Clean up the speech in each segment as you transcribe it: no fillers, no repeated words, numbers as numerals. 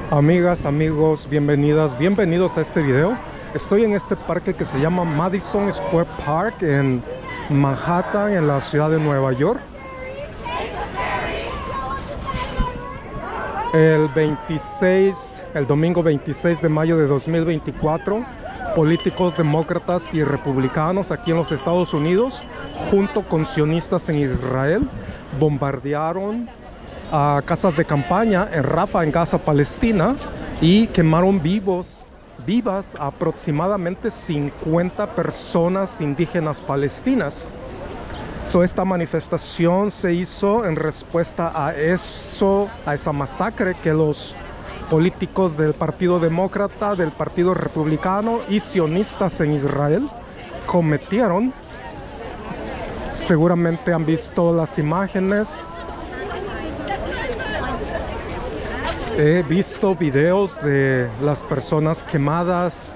Amigas, amigos, bienvenidos a este video. Estoy en este parque que se llama Madison Square Park en Manhattan, en la ciudad de Nueva York. El domingo 26 de mayo de 2024, políticos demócratas y republicanos aquí en los Estados Unidos, junto con sionistas en Israel, bombardearon a casas de campaña en Rafah, en Gaza, Palestina, y quemaron vivas aproximadamente 50 personas indígenas palestinas. Esta manifestación se hizo en respuesta a esa masacre que los políticos del Partido Demócrata, del Partido Republicano y sionistas en Israel cometieron. Seguramente han visto las imágenes. He visto videos de las personas quemadas,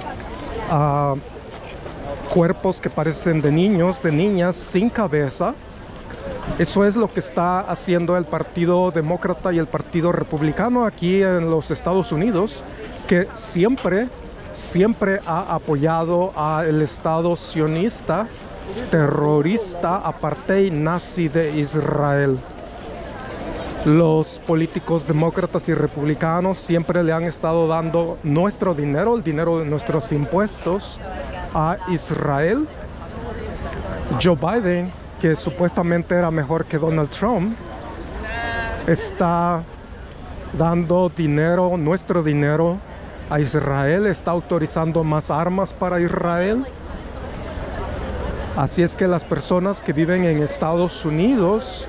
cuerpos que parecen de niños, de niñas sin cabeza. Eso es lo que está haciendo el Partido Demócrata y el Partido Republicano aquí en los Estados Unidos, que siempre ha apoyado al Estado sionista, terrorista, apartheid nazi de Israel. Los políticos demócratas y republicanos siempre le han estado dando nuestro dinero, el dinero de nuestros impuestos, a Israel. Joe Biden, que supuestamente era mejor que Donald Trump, está dando dinero, nuestro dinero, a Israel, está autorizando más armas para Israel. Así es que las personas que viven en Estados Unidos,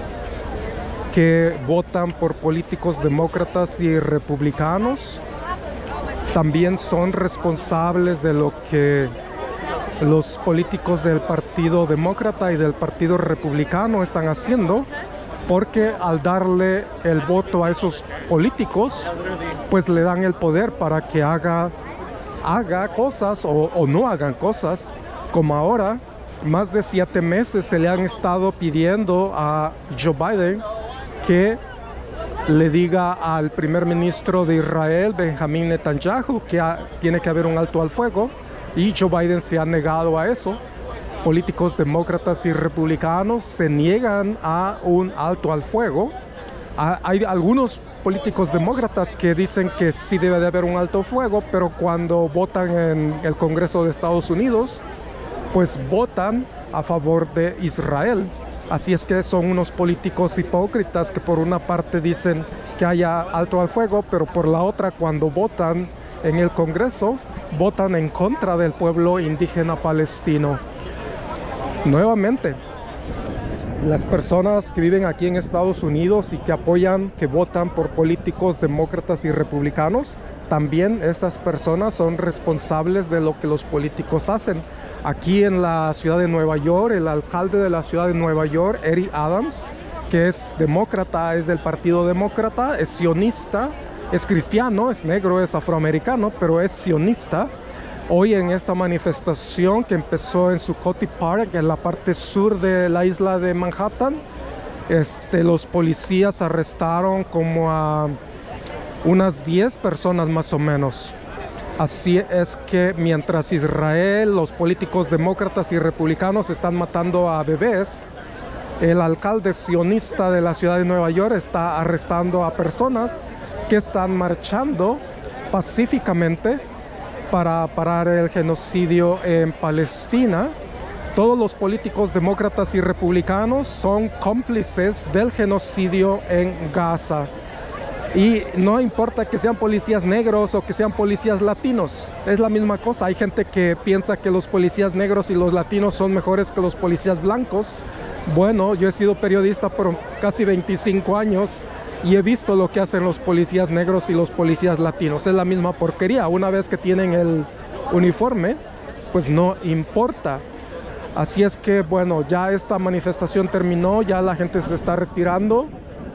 que votan por políticos demócratas y republicanos, también son responsables de lo que los políticos del Partido Demócrata y del Partido Republicano están haciendo, porque al darle el voto a esos políticos, pues le dan el poder para que haga cosas o no hagan cosas. Como ahora, más de 7 meses se le han estado pidiendo a Joe Biden que le diga al primer ministro de Israel, Benjamín Netanyahu, que tiene que haber un alto al fuego, y Joe Biden se ha negado a eso. Políticos demócratas y republicanos se niegan a un alto al fuego. Hay algunos políticos demócratas que dicen que sí debe de haber un alto al fuego, pero cuando votan en el Congreso de Estados Unidos, pues votan a favor de Israel. Así es que son unos políticos hipócritas que por una parte dicen que haya alto al fuego, pero por la otra, cuando votan en el Congreso, votan en contra del pueblo indígena palestino. Nuevamente, las personas que viven aquí en Estados Unidos y que votan por políticos demócratas y republicanos, también esas personas son responsables de lo que los políticos hacen. Aquí en la ciudad de Nueva York, el alcalde de la ciudad de Nueva York, Eric Adams, que es demócrata, es del Partido Demócrata, es sionista, es cristiano, es negro, es afroamericano, pero es sionista. Hoy en esta manifestación que empezó en Zuccotti Park, en la parte sur de la isla de Manhattan, los policías arrestaron como a unas 10 personas más o menos. Así es que mientras Israel, los políticos demócratas y republicanos están matando a bebés, el alcalde sionista de la ciudad de Nueva York está arrestando a personas que están marchando pacíficamente para parar el genocidio en Palestina. Todos los políticos demócratas y republicanos son cómplices del genocidio en Gaza. Y no importa que sean policías negros o que sean policías latinos, es la misma cosa. Hay gente que piensa que los policías negros y los latinos son mejores que los policías blancos. Bueno, yo he sido periodista por casi 25 años y he visto lo que hacen los policías negros y los policías latinos. Es la misma porquería. Una vez que tienen el uniforme, pues no importa. Así es que, bueno, ya esta manifestación terminó, ya la gente se está retirando.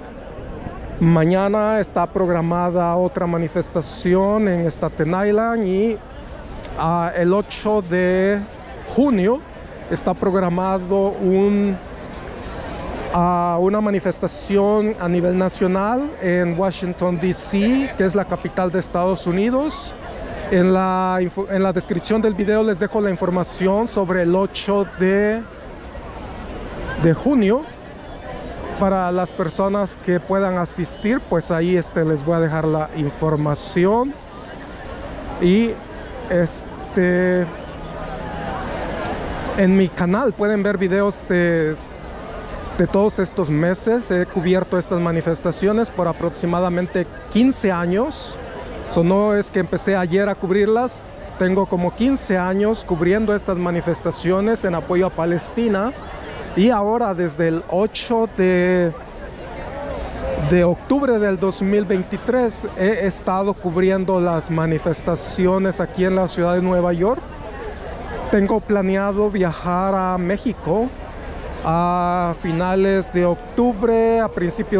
Mañana está programada otra manifestación en Staten Island y el 8 de junio está programado a una manifestación a nivel nacional en Washington, D.C., que es la capital de Estados Unidos. En la descripción del video les dejo la información sobre el 8 de junio. Para las personas que puedan asistir, pues ahí les voy a dejar la información. Y en mi canal pueden ver videos de todos estos meses. He cubierto estas manifestaciones por aproximadamente 15 años. No es que empecé ayer a cubrirlas. Tengo como 15 años cubriendo estas manifestaciones en apoyo a Palestina. Y ahora desde el 8 de octubre del 2023 he estado cubriendo las manifestaciones aquí en la ciudad de Nueva York. Tengo planeado viajar a México a finales de octubre, a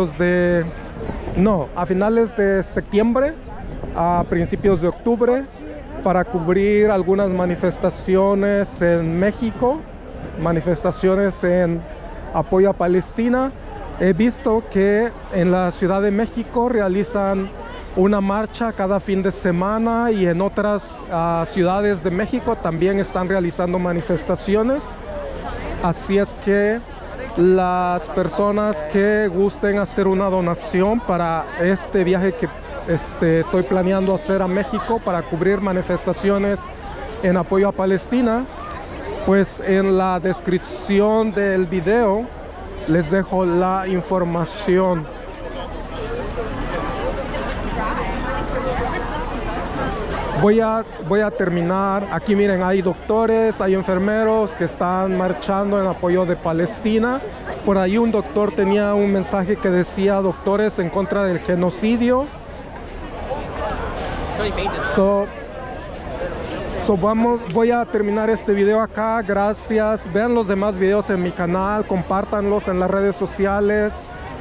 finales de septiembre, a principios de octubre, para cubrir algunas manifestaciones en México, manifestaciones en apoyo a Palestina. He visto que en la Ciudad de México realizan una marcha cada fin de semana, y en otras ciudades de México también están realizando manifestaciones. Así es que las personas que gusten hacer una donación para este viaje que estoy planeando hacer a México para cubrir manifestaciones en apoyo a Palestina, pues en la descripción del video les dejo la información. Voy a terminar. Aquí miren, hay doctores, hay enfermeros que están marchando en apoyo de Palestina. Por ahí un doctor tenía un mensaje que decía: doctores en contra del genocidio. Voy a terminar este video acá. Gracias. Vean los demás videos en mi canal, compártanlos en las redes sociales.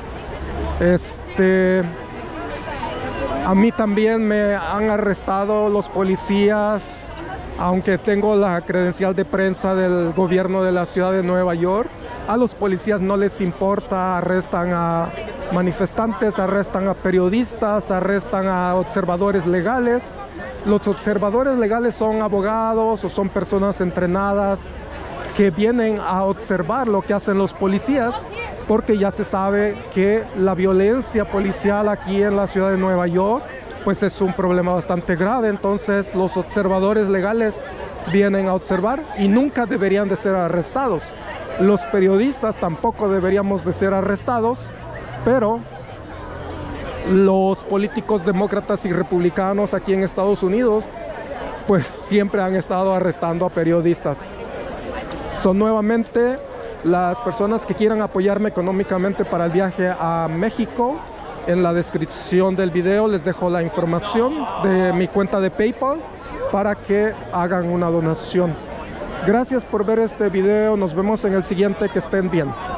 A mí también me han arrestado los policías, aunque tengo la credencial de prensa del gobierno de la ciudad de Nueva York. A los policías no les importa, arrestan a manifestantes, arrestan a periodistas, arrestan a observadores legales. Los observadores legales son abogados o son personas entrenadas que vienen a observar lo que hacen los policías, porque ya se sabe que la violencia policial aquí en la ciudad de Nueva York pues es un problema bastante grave. Entonces los observadores legales vienen a observar y nunca deberían de ser arrestados. Los periodistas tampoco deberíamos de ser arrestados, pero los políticos demócratas y republicanos aquí en Estados Unidos pues siempre han estado arrestando a periodistas. Nuevamente, las personas que quieran apoyarme económicamente para el viaje a México, en la descripción del video les dejo la información de mi cuenta de PayPal para que hagan una donación. Gracias por ver este video. Nos vemos en el siguiente. Que estén bien.